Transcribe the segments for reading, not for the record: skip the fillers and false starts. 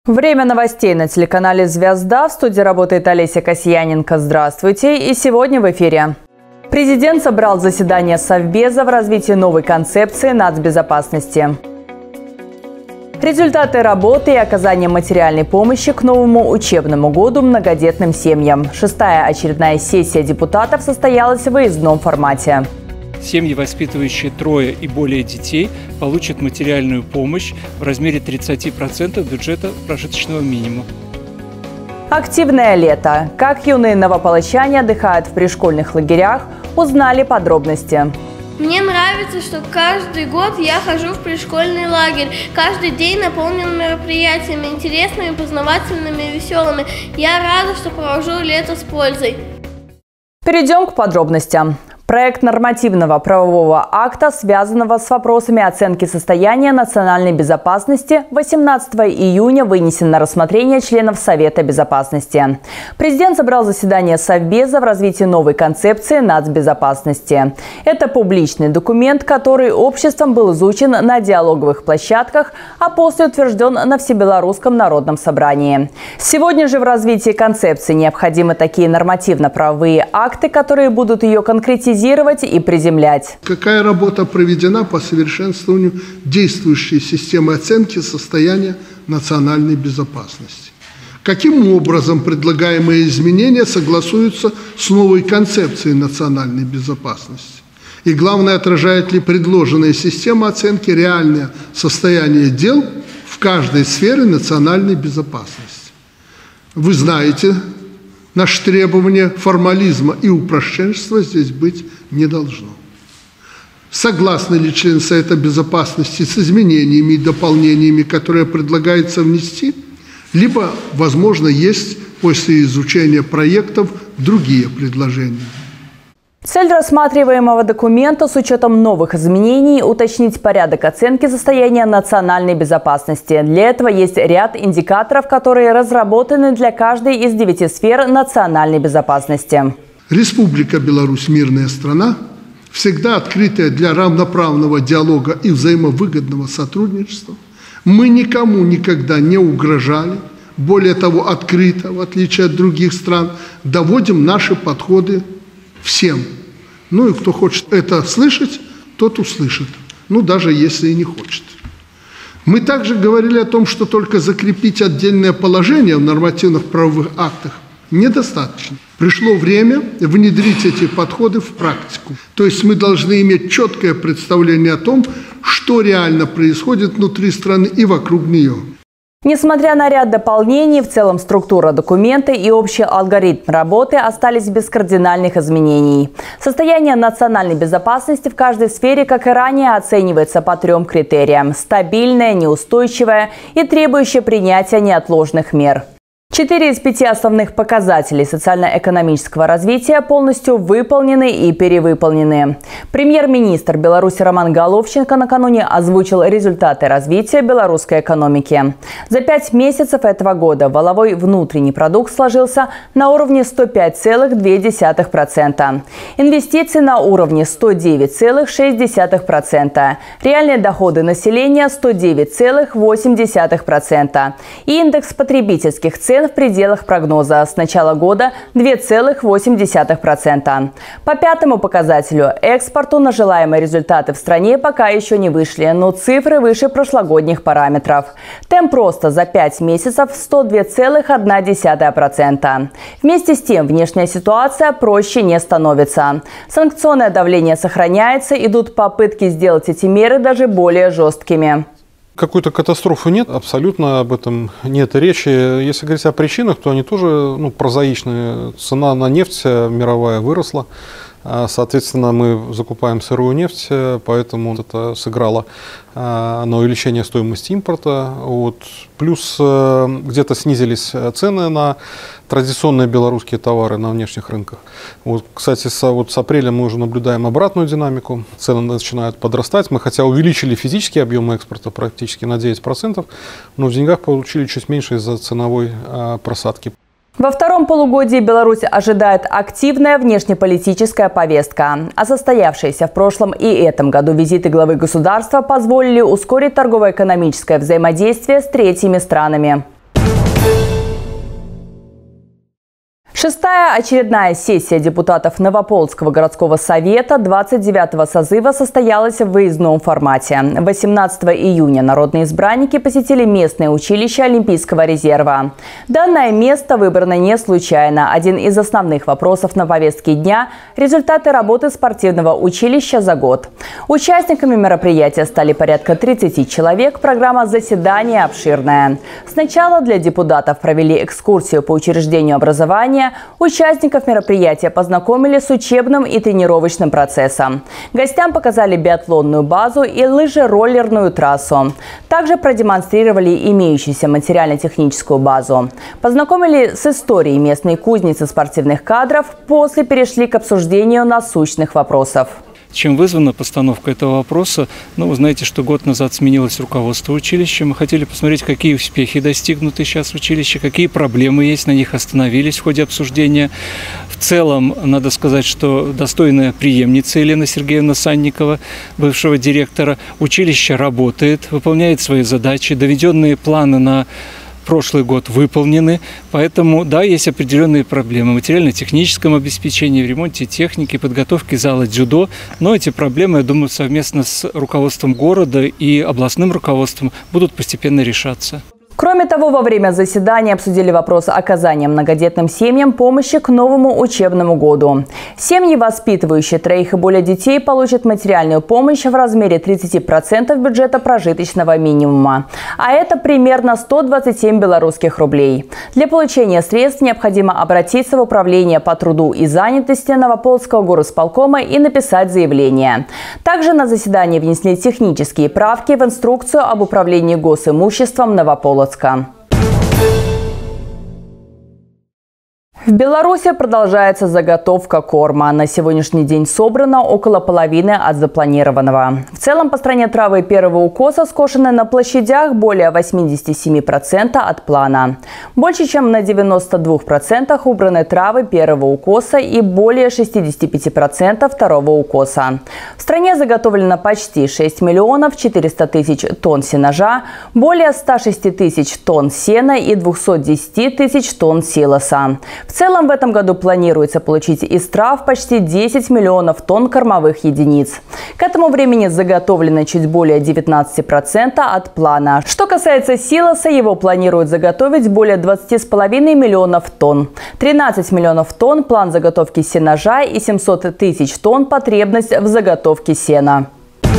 Время новостей на телеканале «Звезда». В студии работает Олеся Касьяненко. Здравствуйте. И сегодня в эфире. Президент собрал заседание Совбеза в развитии новой концепции нацбезопасности. Результаты работы и оказания материальной помощи к новому учебному году многодетным семьям. 6-я очередная сессия депутатов состоялась в выездном формате. Семьи, воспитывающие 3 и более детей, получат материальную помощь в размере 30% бюджета прожиточного минимума. Активное лето. Как юные новополочане отдыхают в пришкольных лагерях, узнали подробности. Мне нравится, что каждый год я хожу в пришкольный лагерь. Каждый день наполнен мероприятиями, интересными, познавательными и веселыми. Я рада, что провожу лето с пользой. Перейдем к подробностям. Проект нормативного правового акта, связанного с вопросами оценки состояния национальной безопасности, 18 июня вынесен на рассмотрение членов Совета безопасности. Президент собрал заседание Совбеза в развитии новой концепции нацбезопасности. Это публичный документ, который обществом был изучен на диалоговых площадках, а после утвержден на Всебелорусском народном собрании. Сегодня же в развитии концепции необходимы такие нормативно-правовые акты, которые будут ее конкретизировать и приземлять. Какая работа проведена по совершенствованию действующей системы оценки состояния национальной безопасности? Каким образом предлагаемые изменения согласуются с новой концепцией национальной безопасности? И главное, отражает ли предложенная система оценки реальное состояние дел в каждой сфере национальной безопасности? Вы знаете, наши требования формализма и упрощенчества здесь быть не должно. Согласны ли члены Совета безопасности с изменениями и дополнениями, которые предлагается внести? Либо, возможно, есть после изучения проектов другие предложения. Цель рассматриваемого документа с учетом новых изменений – уточнить порядок оценки состояния национальной безопасности. Для этого есть ряд индикаторов, которые разработаны для каждой из 9 сфер национальной безопасности. Республика Беларусь – мирная страна, всегда открытая для равноправного диалога и взаимовыгодного сотрудничества. Мы никому никогда не угрожали. Более того, открыто, в отличие от других стран, доводим наши подходы всем. Ну и кто хочет это слышать, тот услышит. Ну, даже если и не хочет. Мы также говорили о том, что только закрепить отдельное положение в нормативных правовых актах недостаточно. Пришло время внедрить эти подходы в практику. То есть мы должны иметь четкое представление о том, что реально происходит внутри страны и вокруг нее. Несмотря на ряд дополнений, в целом структура документа и общий алгоритм работы остались без кардинальных изменений. Состояние национальной безопасности в каждой сфере, как и ранее, оценивается по 3 критериям – стабильное, неустойчивое и требующее принятия неотложных мер. 4 из 5 основных показателей социально-экономического развития полностью выполнены и перевыполнены. Премьер-министр Беларуси Роман Головченко накануне озвучил результаты развития белорусской экономики. За 5 месяцев этого года валовой внутренний продукт сложился на уровне 105,2%. Инвестиции на уровне 109,6%. Реальные доходы населения 109,8%. И индекс потребительских цен в пределах прогноза с начала года 2,8%. По 5-му показателю экспорту на желаемые результаты в стране пока еще не вышли, но цифры выше прошлогодних параметров. Темп роста за 5 месяцев 102,1%. Вместе с тем внешняя ситуация проще не становится. Санкционное давление сохраняется, идут попытки сделать эти меры даже более жесткими. Какой-то катастрофы нет, абсолютно об этом нет речи. Если говорить о причинах, то они тоже прозаичные. Цена на нефть мировая выросла, соответственно, мы закупаем сырую нефть, поэтому это сыграло на увеличение стоимости импорта. Плюс где-то снизились цены на традиционные белорусские товары на внешних рынках. Кстати, с апреля мы уже наблюдаем обратную динамику. Цены начинают подрастать. Мы хотя увеличили физические объемы экспорта практически на 9%, но в деньгах получили чуть меньше из-за ценовой просадки. Во втором полугодии Беларусь ожидает активная внешнеполитическая повестка. А состоявшиеся в прошлом и этом году визиты главы государства позволили ускорить торгово-экономическое взаимодействие с третьими странами. Шестая очередная сессия депутатов Новополоцкого городского совета 29-го созыва состоялась в выездном формате. 18 июня народные избранники посетили местное училище Олимпийского резерва. Данное место выбрано не случайно. Один из основных вопросов на повестке дня – результаты работы спортивного училища за год. Участниками мероприятия стали порядка 30 человек. Программа заседания обширная. Сначала для депутатов провели экскурсию по учреждению образования. Участников мероприятия познакомили с учебным и тренировочным процессом. Гостям показали биатлонную базу и лыжероллерную трассу. Также продемонстрировали имеющуюся материально-техническую базу. Познакомили с историей местной кузницы спортивных кадров. После перешли к обсуждению насущных вопросов. Чем вызвана постановка этого вопроса? Вы знаете, что год назад сменилось руководство училища. Мы хотели посмотреть, какие успехи достигнуты сейчас в училище, какие проблемы есть, на них остановились в ходе обсуждения. В целом, надо сказать, что достойная преемница Елена Сергеевна Санникова, бывшего директора, училище работает, выполняет свои задачи, доведенные планы на прошлый год выполнены, поэтому, да, есть определенные проблемы в материально-техническом обеспечении, в ремонте техники, подготовке зала дзюдо, но эти проблемы, я думаю, совместно с руководством города и областным руководством будут постепенно решаться. Кроме того, во время заседания обсудили вопрос оказания многодетным семьям помощи к новому учебному году. Семьи, воспитывающие 3 и более детей, получат материальную помощь в размере 30% бюджета прожиточного минимума. А это примерно 127 белорусских рублей. Для получения средств необходимо обратиться в Управление по труду и занятости Новополоцкого горосполкома и написать заявление. Также на заседании внесли технические правки в инструкцию об управлении госимуществом Новополоцка. В Беларуси продолжается заготовка корма. На сегодняшний день собрано около половины от запланированного. В целом по стране травы первого укоса скошены на площадях более 87% от плана. Больше чем на 92% убраны травы первого укоса и более 65% второго укоса. В стране заготовлено почти 6 миллионов 400 тысяч тонн сенажа, более 106 тысяч тонн сена и 210 тысяч тонн силоса. В целом в этом году планируется получить из трав почти 10 миллионов тонн кормовых единиц. К этому времени заготовлено чуть более 19% от плана. Что касается силоса, его планируют заготовить более 20,5 миллионов тонн. 13 миллионов тонн – план заготовки сенажа и 700 тысяч тонн – потребность в заготовке сена.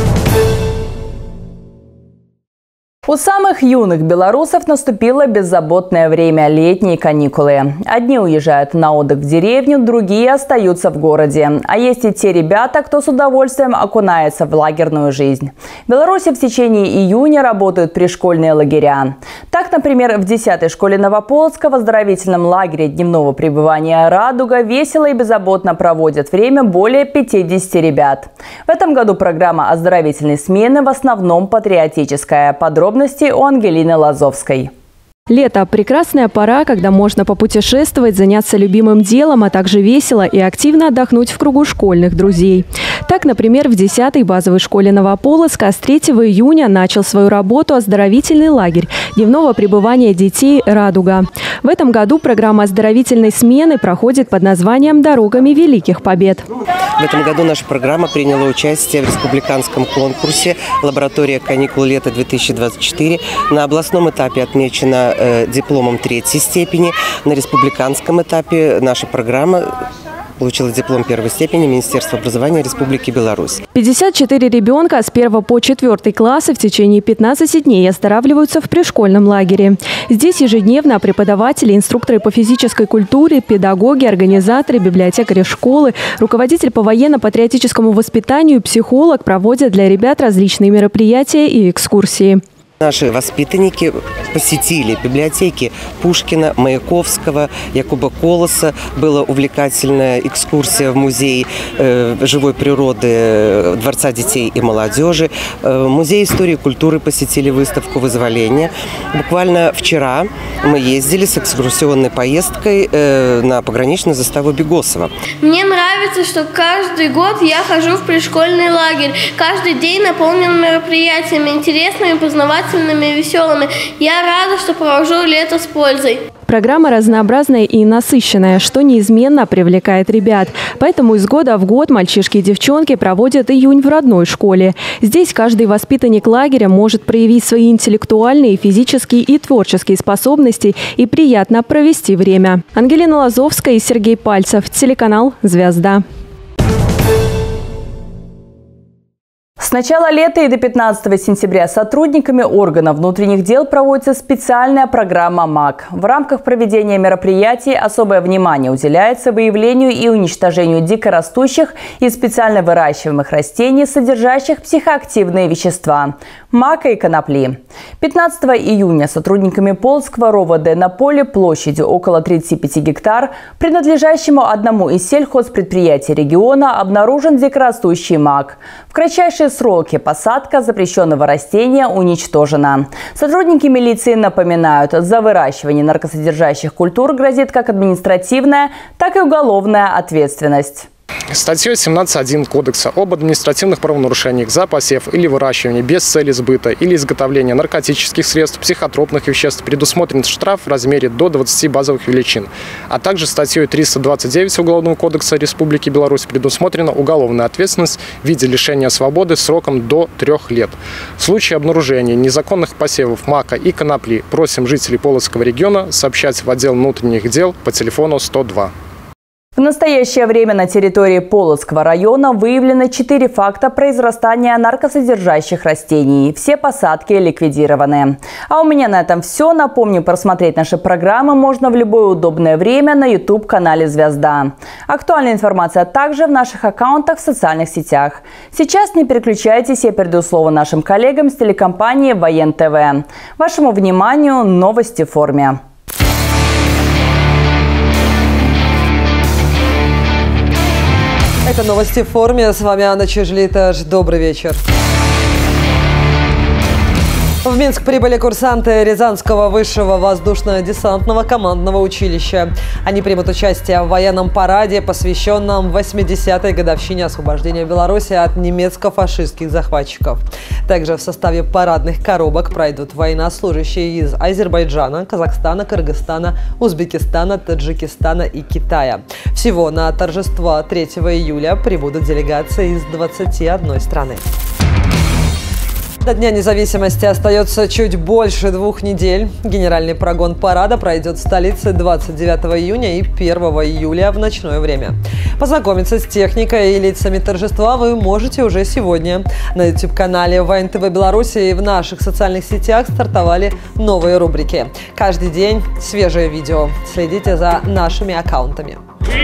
У самых юных белорусов наступило беззаботное время – летние каникулы. Одни уезжают на отдых в деревню, другие остаются в городе. А есть и те ребята, кто с удовольствием окунается в лагерную жизнь. В Беларуси в течение июня работают пришкольные лагеря. Так, например, в 10-й школе Новополоцка в оздоровительном лагере дневного пребывания «Радуга» весело и беззаботно проводят время более 50 ребят. В этом году программа оздоровительной смены в основном патриотическая. Подробности у Ангелины Лазовской. Лето – прекрасная пора, когда можно попутешествовать, заняться любимым делом, а также весело и активно отдохнуть в кругу школьных друзей. Так, например, в 10-й базовой школе Новополоцка с 3 июня начал свою работу оздоровительный лагерь дневного пребывания детей «Радуга». В этом году программа оздоровительной смены проходит под названием «Дорогами великих побед». В этом году наша программа приняла участие в республиканском конкурсе «Лаборатория каникул лета-2024». На областном этапе отмечена дипломом 3-й степени. На республиканском этапе наша программа получила диплом 1-й степени Министерства образования Республики Беларусь. 54 ребенка с 1 по 4 классы в течение 15 дней оздоравливаются в пришкольном лагере. Здесь ежедневно преподаватели, инструкторы по физической культуре, педагоги, организаторы, библиотекари школы, руководитель по военно-патриотическому воспитанию, психолог проводят для ребят различные мероприятия и экскурсии. Наши воспитанники посетили библиотеки Пушкина, Маяковского, Якуба Колоса. Была увлекательная экскурсия в музей живой природы Дворца детей и молодежи. Музей истории и культуры посетили выставку «Вызволение». Буквально вчера мы ездили с экскурсионной поездкой на пограничную заставу Бегосова. Мне нравится, что каждый год я хожу в пришкольный лагерь. Каждый день наполнен мероприятиями, интересными, познавательными и веселыми. Я рада, что провожу лето с пользой. Программа разнообразная и насыщенная, что неизменно привлекает ребят. Поэтому из года в год мальчишки и девчонки проводят июнь в родной школе. Здесь каждый воспитанник лагеря может проявить свои интеллектуальные, физические и творческие способности и приятно провести время. Ангелина Лазовская и Сергей Пальцев. Телеканал «Звезда». С начала лета и до 15 сентября сотрудниками органов внутренних дел проводится специальная программа МАК. В рамках проведения мероприятий особое внимание уделяется выявлению и уничтожению дикорастущих и специально выращиваемых растений, содержащих психоактивные вещества – мака и конопли. 15 июня сотрудниками Полоцкого РОВД на поле площадью около 35 гектар, принадлежащему одному из сельхозпредприятий региона, обнаружен дикорастущий мак. В кратчайшие сроки посадка запрещенного растения уничтожена. Сотрудники милиции напоминают, за выращивание наркосодержащих культур грозит как административная, так и уголовная ответственность. Статьей 17.1 Кодекса об административных правонарушениях за посев или выращивание без цели сбыта или изготовления наркотических средств, психотропных веществ предусмотрен штраф в размере до 20 базовых величин. А также статьей 329 Уголовного кодекса Республики Беларусь предусмотрена уголовная ответственность в виде лишения свободы сроком до 3 лет. В случае обнаружения незаконных посевов мака и конопли просим жителей Полоцкого региона сообщать в отдел внутренних дел по телефону 102. В настоящее время на территории Полоцкого района выявлено 4 факта произрастания наркосодержащих растений. Все посадки ликвидированы. А у меня на этом все. Напомню, просмотреть наши программы можно в любое удобное время на YouTube-канале «Звезда». Актуальная информация также в наших аккаунтах в социальных сетях. Сейчас не переключайтесь, я передаю слово нашим коллегам с телекомпании «Воен ТВ». Вашему вниманию новости в форме. Это новости в форме. С вами Анна Чижлиташ. Добрый вечер. В Минск прибыли курсанты Рязанского высшего воздушно-десантного командного училища. Они примут участие в военном параде, посвященном 80-й годовщине освобождения Беларуси от немецко-фашистских захватчиков. Также в составе парадных коробок пройдут военнослужащие из Азербайджана, Казахстана, Кыргызстана, Узбекистана, Таджикистана и Китая. Всего на торжество 3 июля прибудут делегации из 21 страны. До Дня независимости остается чуть больше 2 недель. Генеральный прогон парада пройдет в столице 29 июня и 1 июля в ночное время. Познакомиться с техникой и лицами торжества вы можете уже сегодня. На YouTube-канале Воен ТВ Беларуси и в наших социальных сетях стартовали новые рубрики. Каждый день свежее видео. Следите за нашими аккаунтами.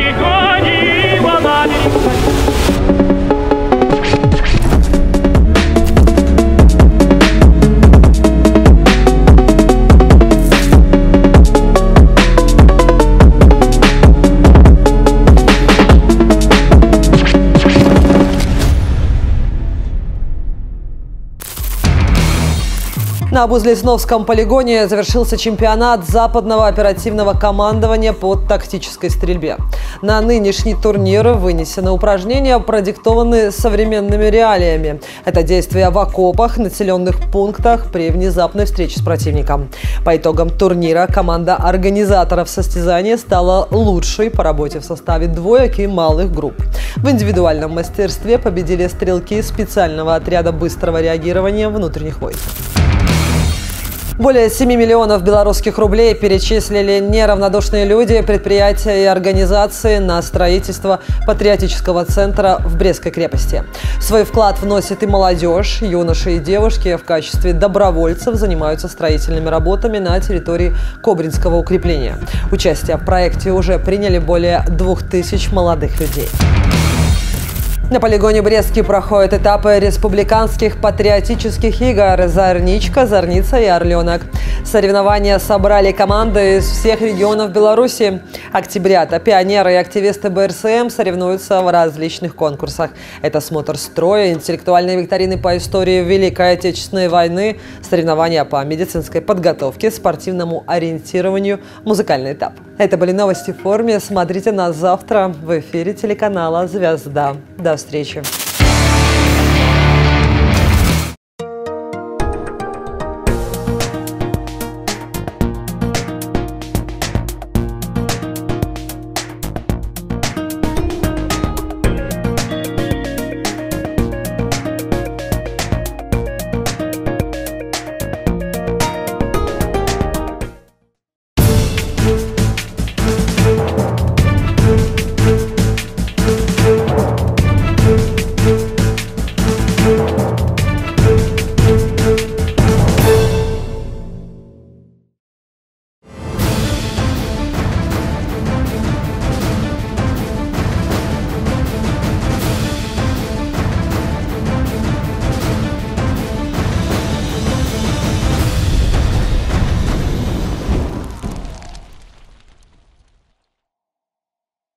На Бузлесновском полигоне завершился чемпионат западного оперативного командования по тактической стрельбе. На нынешний турнир вынесены упражнения, продиктованные современными реалиями. Это действия в окопах, населенных пунктах при внезапной встрече с противником. По итогам турнира команда организаторов состязания стала лучшей по работе в составе двоек и малых групп. В индивидуальном мастерстве победили стрелки специального отряда быстрого реагирования внутренних войск. Более 7 миллионов белорусских рублей перечислили неравнодушные люди, предприятия и организации на строительство патриотического центра в Брестской крепости. Свой вклад вносит и молодежь. Юноши и девушки в качестве добровольцев занимаются строительными работами на территории Кобринского укрепления. Участие в проекте уже приняли более 2000 молодых людей. На полигоне Брестский проходят этапы республиканских патриотических игр «Зорничка», «Зорница» и «Орленок». Соревнования собрали команды из всех регионов Беларуси. Октябрята, пионеры и активисты БРСМ соревнуются в различных конкурсах. Это смотр строя, интеллектуальные викторины по истории Великой Отечественной войны, соревнования по медицинской подготовке, спортивному ориентированию, музыкальный этап. Это были новости в форме. Смотрите нас завтра в эфире телеканала «Звезда». До встречи.